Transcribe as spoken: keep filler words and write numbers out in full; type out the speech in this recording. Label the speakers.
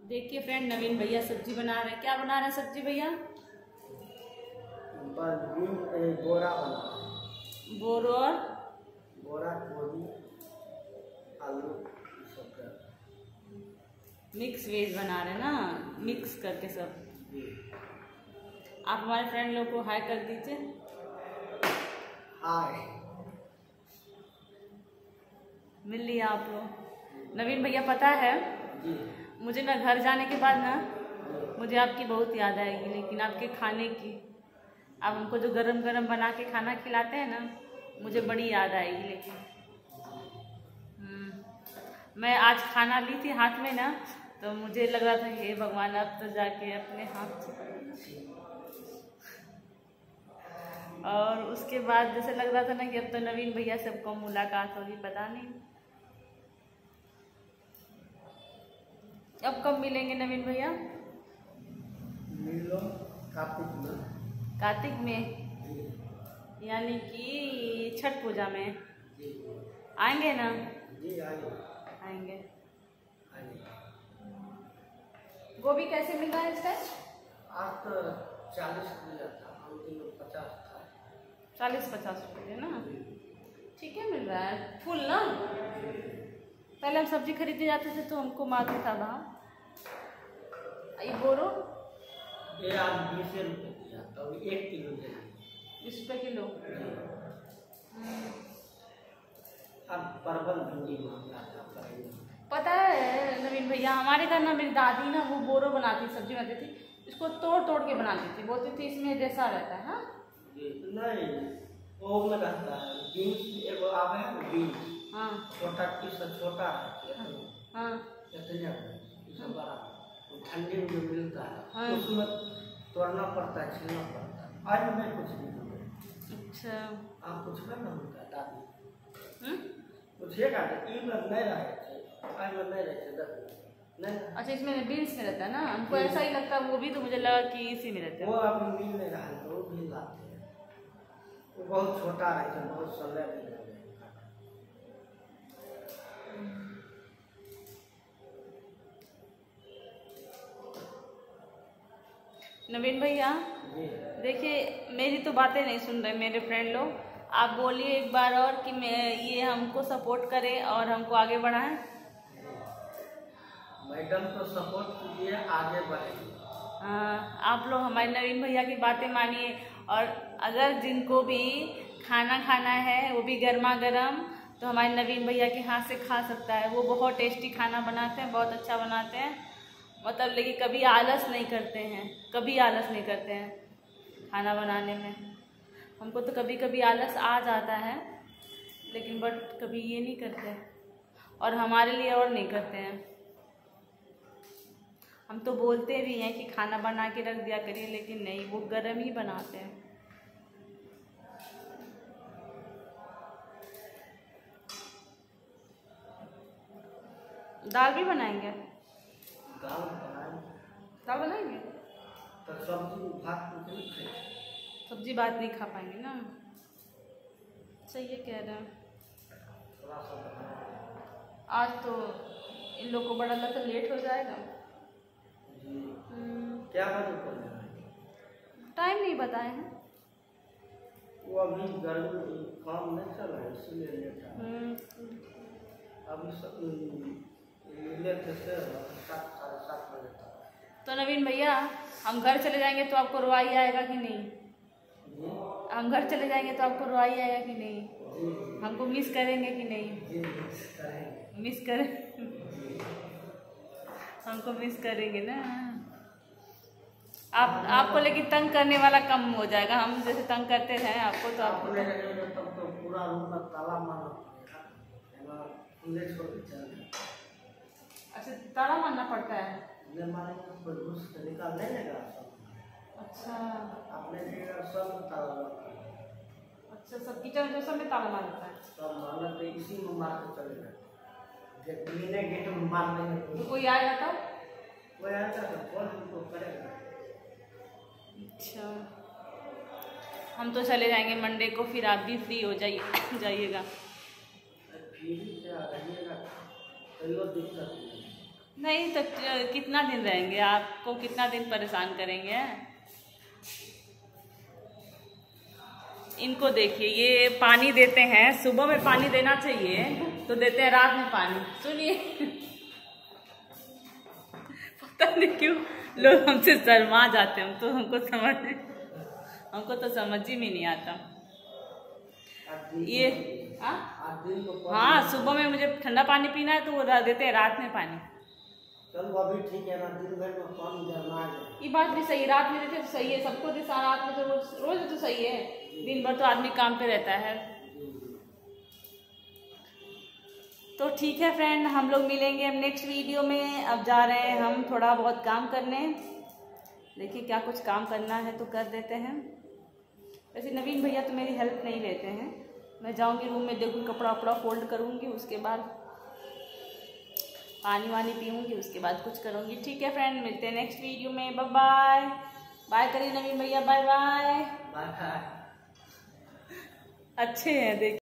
Speaker 1: देखिए फ्रेंड, नवीन भैया सब्जी बना रहे हैं। क्या बना रहे हैं सब्जी भैया?
Speaker 2: बोरा बना
Speaker 1: बोरो और
Speaker 2: बोरा गोभी आलू सब का
Speaker 1: मिक्स वेज बना रहे हैं ना, मिक्स करके सब। आप हमारे फ्रेंड लोग को हाय कर दीजिए।
Speaker 2: हाय,
Speaker 1: मिल लिया आप लोग। नवीन भैया पता है
Speaker 2: जी
Speaker 1: मुझे ना घर जाने के बाद ना मुझे आपकी बहुत याद आएगी, लेकिन आपके खाने की। आप हमको जो गरम गरम बना के खाना खिलाते हैं ना, मुझे बड़ी याद आएगी। लेकिन हम्म, मैं आज खाना ली थी हाथ में ना, तो मुझे लग रहा था हे भगवान, अब तो जाके अपने हाथ से। और उसके बाद जैसे लग रहा था ना कि अब तो नवीन भैया से सबको मुलाकात होगी। पता नहीं अब कब मिलेंगे नवीन भैया?
Speaker 2: मिलो कार्तिक में।
Speaker 1: कार्तिक में, यानी कि छठ पूजा में
Speaker 2: जी
Speaker 1: आएंगे ना?
Speaker 2: जी आइए
Speaker 1: आएंगे।
Speaker 2: आइए।
Speaker 1: गोभी कैसे मिल रहा है इसका?
Speaker 2: आज तो चालीस मिला था, हम किलो पचास था।
Speaker 1: चालीस पचास रुपये ना, ठीक है मिल रहा है। फुल ना, पहले हम सब्जी खरीदने जाते थे तो हमको मालूम था भाव। ये बोरो
Speaker 2: ये आज बीस रुपये दिया, तो एक किलो दे
Speaker 1: बीस रुपये किलो।
Speaker 2: अब परवल भिंडी महंगा था।
Speaker 1: पता है नवीन भैया, हमारे घर ना मेरी दादी ना वो बोरो बनाती, सब्जी बनाती थी, इसको तोड़ तोड़ के बनाती थी। बोलती थी इसमें रेसा रहता है। हाँ
Speaker 2: नहीं, वो में रहता है बीन्स, एगो आवे है बीन्स।
Speaker 1: हाँ
Speaker 2: छोटा पीस छोटा है।
Speaker 1: हाँ
Speaker 2: इतने सब बड़ा ठंडी में मिलता है।
Speaker 1: हाँ।
Speaker 2: उसमें तोड़ना पड़ता है, छीलना पड़ता है। आज मैं कुछ नहीं।
Speaker 1: अच्छा,
Speaker 2: आप कुछ ना उनका दादी
Speaker 1: हम्म
Speaker 2: पूछिएगा ई में नहीं रहे थे, आज में नहीं रहे थे दस नहीं।
Speaker 1: अच्छा, इसमें बीन्स में रहता है ना? हमको ऐसा ही लगता है, वो भी तो मुझे लगा कि इसी में रहता है।
Speaker 2: वो अब मिल नहीं रहा है तो वो भी लाते हैं। वो बहुत छोटा रहता है, बहुत समय भी लगेगा।
Speaker 1: नवीन भैया देखिए, मेरी तो बातें नहीं सुन रहे मेरे फ्रेंड लोग। आप बोलिए एक बार और कि मैं ये हमको सपोर्ट करें और हमको आगे बढ़ाएं।
Speaker 2: मैडम को सपोर्ट कीजिए, आगे बढ़ेंगे।
Speaker 1: हाँ, आप लोग हमारे नवीन भैया की बातें मानिए। और अगर जिनको भी खाना खाना है वो भी गर्मा गर्म, तो हमारे नवीन भैया के हाथ से खा सकता है। वो बहुत टेस्टी खाना बनाते हैं, बहुत अच्छा बनाते हैं। मतलब लेकिन कभी आलस नहीं करते हैं, कभी आलस नहीं करते हैं खाना बनाने में। हमको तो कभी कभी आलस आ जाता है, लेकिन बट कभी ये नहीं करते, और हमारे लिए और नहीं करते हैं। हम तो बोलते भी हैं कि खाना बना के रख दिया करिए, लेकिन नहीं, वो गरम ही बनाते हैं। दाल भी बनाएंगे?
Speaker 2: दाल बनाएंगे।
Speaker 1: दाल बनाएंगे
Speaker 2: तो सब्जी भात कुछ नहीं खाएंगे।
Speaker 1: सब्जी बात नहीं खा पाएंगे ना? सही है कह रहे हैं।
Speaker 2: थोड़ा सा बनाएंगे।
Speaker 1: आज तो इन लोग को बड़ा लगता लेट हो जाएगा।
Speaker 2: जी क्या बजे कर
Speaker 1: टाइम नहीं बताए हैं।
Speaker 2: वो अभी गर्मी काम नहीं चल रहा है, इसलिए लेट है। अभी सब लेट से सात साढ़े सात बजे तक।
Speaker 1: तो नवीन भैया, हम घर चले जाएंगे तो आपको रुआई आएगा कि नहीं?
Speaker 2: जी
Speaker 1: हम घर चले जाएंगे तो आपको रुआई आएगा कि नहीं?
Speaker 2: जी
Speaker 1: हमको मिस करेंगे कि नहीं?
Speaker 2: जी मिस करेंगे।
Speaker 1: मिस करें हमको मिस करेंगे ना आप। आपको लेकिन तंग करने वाला कम हो जाएगा। हम जैसे तंग करते हैं आपको, तो आपको
Speaker 2: अपने रहेंगे तब तो पूरा रूम में ताला मारना पड़ेगा, खुले छोड़ के चलेंगे।
Speaker 1: अच्छा, ताला मारना पड़ता है?
Speaker 2: नहीं मारेंगे तो घुस के निकाल नहीं लेगा सब।
Speaker 1: अच्छा
Speaker 2: अपने जगह सब ताला मारना।
Speaker 1: अच्छा, सब किचन जो सब में ताला मार देता है?
Speaker 2: सब मारना तो इसी में मार के चलेगा। गेट बिना गेट में मार देंगे
Speaker 1: तो कोई आएगा तब?
Speaker 2: कोई आएगा तो कौन हमको करेगा।
Speaker 1: अच्छा, हम तो चले जाएंगे मंडे को, फिर आप भी फ्री हो जाइए जाइएगा।
Speaker 2: फ्री से रहिएगा, कोई दिक्कत नहीं।
Speaker 1: नहीं तो कितना दिन रहेंगे, आपको कितना दिन परेशान करेंगे। इनको देखिए, ये पानी देते हैं, सुबह में पानी देना चाहिए तो देते हैं रात में पानी। सुनिए, पता नहीं क्यों लोग हमसे शर्मा जाते हैं, तो हमको समझ हमको तो समझ ही में नहीं आता ये। हाँ, सुबह में मुझे ठंडा पानी पीना है तो वो देते हैं रात में पानी।
Speaker 2: चलो अभी ठीक है ना, दिन भर में पानी गर्मा जाए।
Speaker 1: ये बात भी सही है, रात में देते तो सही है, सबको देता रात में तो रोज रोज तो सही है, दिन भर तो आदमी काम पे रहता है। तो ठीक है फ्रेंड, हम लोग मिलेंगे हम नेक्स्ट वीडियो में। अब जा रहे हैं हम थोड़ा बहुत काम करने, देखिए क्या कुछ काम करना है तो कर देते हैं। वैसे नवीन भैया तो मेरी हेल्प नहीं लेते हैं, मैं जाऊंगी रूम में, देखूँ कपड़ा वपड़ा फोल्ड करूंगी, उसके बाद पानी वानी पीऊँगी, उसके बाद कुछ करूँगी। ठीक है फ्रेंड, मिलते हैं नेक्स्ट वीडियो में। Bye bye. बाय करिए नवीन भैया, बाय बाय।
Speaker 2: बाय।
Speaker 1: अच्छे हैं देख।